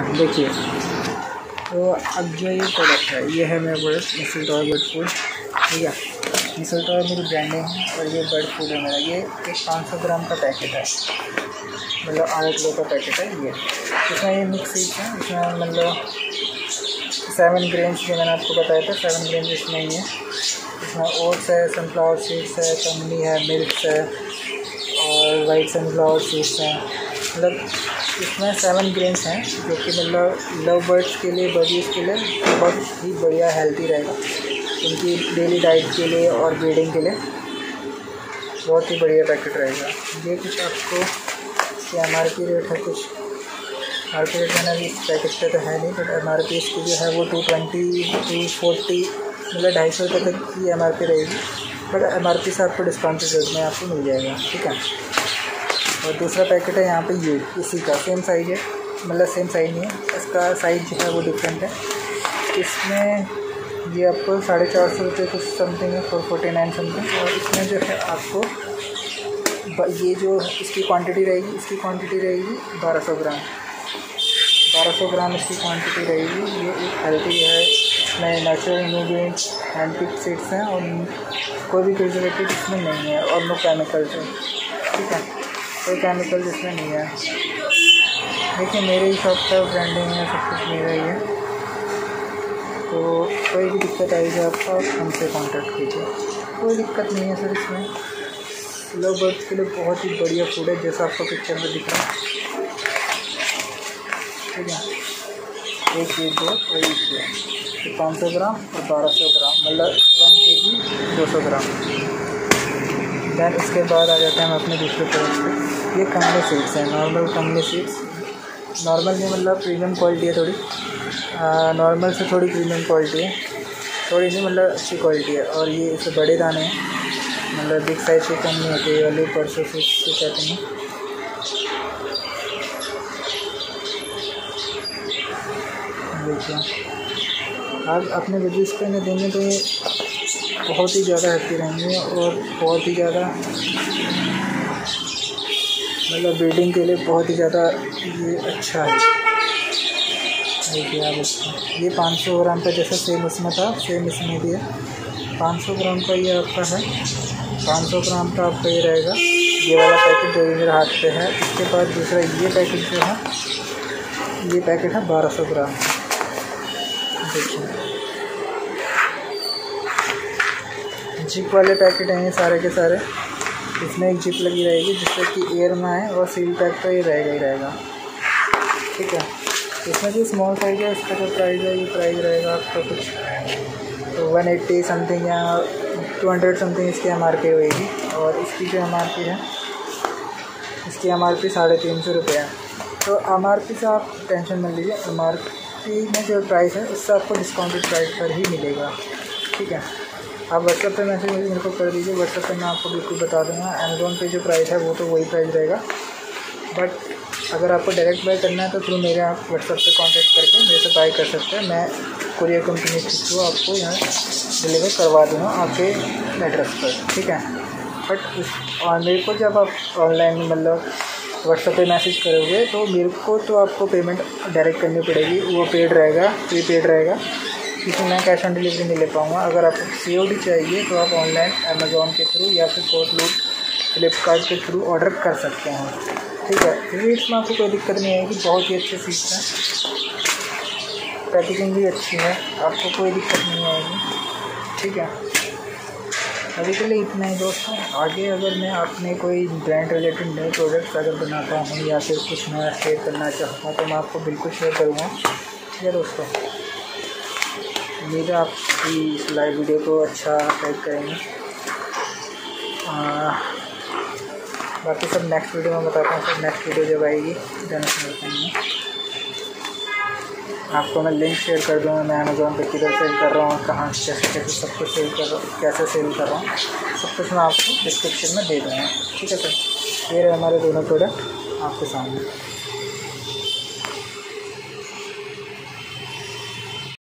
है। देखिए तो अब जो ये प्रोडक्ट है ये है मेरे पास मिसलटॉय बर्ड फूड, ठीक है। मिसलटॉय मेरी ब्रांडिंग है और ये बर्ड फूड है मेरा। ये एक 500 ग्राम का पैकेट है, मतलब आधा किलो का पैकेट है ये। इसमें ये मिक्स सीड्स हैं, इसमें मतलब 7 ग्रेन्स जो मैंने आपको बताया था, 7 ग्रेन्स इसमें ही है। इसमें ओट्स है, सनफ्लावर सीड्स है, कमनी है, मिल्क है और वाइट सनफ्लावर सीड्स हैं। मतलब इसमें 7 ग्रेन्स हैं जो कि मतलब लव बर्ड्स के लिए, बर्डीज़ के लिए बहुत ही बढ़िया हेल्दी रहेगा, उनकी डेली डाइट के लिए और ब्रीडिंग के लिए बहुत ही बढ़िया पैकेट रहेगा। ये कुछ आपको MRP रेट है, कुछ MRP रेट मैंने अभी पैकेट पे तो है नहीं, बट MRP इसकी जो है वो 220 240 मतलब 250 रुपये तक की MRP रहेगी, बट MRP से आपको डिस्काउंट रेट में आपको मिल जाएगा, ठीक है। और दूसरा पैकेट है यहाँ पे ये इसी का सेम साइज़ है, मतलब सेम साइज़ नहीं है, इसका साइज़ जो है वो डिफरेंट है। इसमें ये आपको 450 रुपये कुछ समथिंग है, 449 समथिंग। और इसमें जो है आपको ये जो इसकी क्वांटिटी रहेगी, इसकी क्वांटिटी रहेगी 1200 ग्राम, 1200 ग्राम इसकी क्वांटिटी रहेगी। ये एक हेल्दी है, इसमें नेचुरल इंग्रेडिएंट्स, हैंडपिक सीड्स हैं और कोई भी प्रिजर्वेटिव इसमें नहीं है और नो केमिकल्स है, ठीक है। कोई केमिकल इसमें नहीं है। देखिए मेरे ही शॉप का ब्रांडिंग है, सब कुछ मेरा ही है, तो कोई भी दिक्कत आएगी आपको हमसे कांटेक्ट कीजिए, कोई दिक्कत नहीं है सर। इसमें लव बर्ड्स के लिए बहुत ही बढ़िया फूड है, जैसा आपको पिक्चर में दिख रहा है, ठीक है। एक ये दो और एक 500 ग्राम और 1200 ग्राम, मतलब 1 kg 200 ग्राम। दैन इसके बाद आ जाते हैं हम अपने दूसरे प्रोडक्ट पे। ये कमले सीड्स हैं, नॉर्मल कमले सीड्स, नॉर्मल नहीं मतलब प्रीमियम क्वालिटी है थोड़ी, नॉर्मल से थोड़ी प्रीमियम क्वालिटी है, थोड़ी नहीं मतलब अच्छी क्वालिटी है। और ये इससे बड़े दाने हैं, मतलब बिग साइज के कम नहीं होते, वाले परसों से कहते हैं। देखिए आप अपने बच्चे को इन्हें देंगे तो ये बहुत ही ज़्यादा हैप्पी रहेंगे और बहुत ही ज़्यादा मतलब ब्रीडिंग के लिए बहुत ही ज़्यादा ये अच्छा है। देखिए आप इसको, ये 500 ग्राम का जैसा सेम उसमें था सेम इसमें भी है। 500 ग्राम का ये आपका है, 500 ग्राम का आपका ये रहेगा, ये वाला पैकेट जो मेरे हाथ पे है। इसके बाद दूसरा ये पैकेट जो है, ये पैकेट है 1200 ग्राम। देखिए जिप वाले पैकेट हैं ये सारे के सारे, इसमें एक जिप लगी रहेगी जिससे कि एयर ना आए और सील पैक तो ये रहेगा ही रहेगा, ठीक है। इसमें जो स्मॉल साइज़ है इसका जो प्राइस है, ये प्राइस रहेगा आपका कुछ 180 समथिंग या 200 समथिंग इसकी MRP होगी। और इसकी जो MRP है, इसकी MRP 350 रुपये है। तो MRP से आप टेंशन मत लीजिए, MRP में जो प्राइस है उससे आपको डिस्काउंटेड प्राइस पर ही मिलेगा, ठीक है। आप व्हाट्सएप पे मैसेज मेरे को कर दीजिए, व्हाट्सएप पे मैं आपको बिल्कुल बता दूँगा। अमेज़ॉन पे जो प्राइस है वो तो वही प्राइस रहेगा, बट अगर आपको डायरेक्ट बाय करना है तो थ्रू मेरे आप व्हाट्सएप पे कांटेक्ट करके मेरे से बाय कर सकते हैं। मैं कुरियर कंपनी के थ्रू आपको यहाँ डिलीवर करवा दूँगा आपके एड्रेस पर, ठीक है। बट और मेरे को जब आप ऑनलाइन मतलब व्हाट्सएप पे मैसेज करोगे तो मेरे को तो आपको पेमेंट डायरेक्ट करनी पड़ेगी, वो पेड रहेगा, प्रीपेड रहेगा, क्योंकि मैं कैश ऑन डिलीवरी नहीं ले पाऊँगा। अगर आपको COD चाहिए तो आप ऑनलाइन अमेज़ॉन के थ्रू या फिर फ्लिपकार्ट के थ्रू ऑर्डर कर सकते हैं, ठीक है। रेट्स में आपको कोई दिक्कत नहीं आएगी, बहुत ही अच्छे सीट्स हैं, पैकेजिंग भी अच्छी है, आपको कोई दिक्कत नहीं आएगी, ठीक है। अभी के लिए इतना ही दोस्तों। आगे अगर मैं अपने कोई ब्रांड रिलेटेड नए प्रोडक्ट्स अगर बनाता हूँ या फिर कुछ नया शेयर करना चाहता हूँ तो मैं आपको बिल्कुल शेयर करूँगा, ठीक है दोस्तों। उम्मीद है आपकी इस लाइव वीडियो को अच्छा लाइक करेंगे। बाकी सब नेक्स्ट वीडियो में बताता हूँ, सब नेक्स्ट वीडियो जब आएगी देन बताएंगे आपको। मैं लिंक शेयर कर दूँगा, मैं अमेज़ॉन पे किधर सेल कर रहा हूँ, कहाँ कैसे कैसे सब कुछ सेल कर रहा हूँ, कैसे सेल कर रहा हूँ, सब कुछ मैं आपको डिस्क्रिप्शन में दे दूँगा, ठीक है सर। ये रहे हमारे दोनों प्रोडक्ट आपके सामने।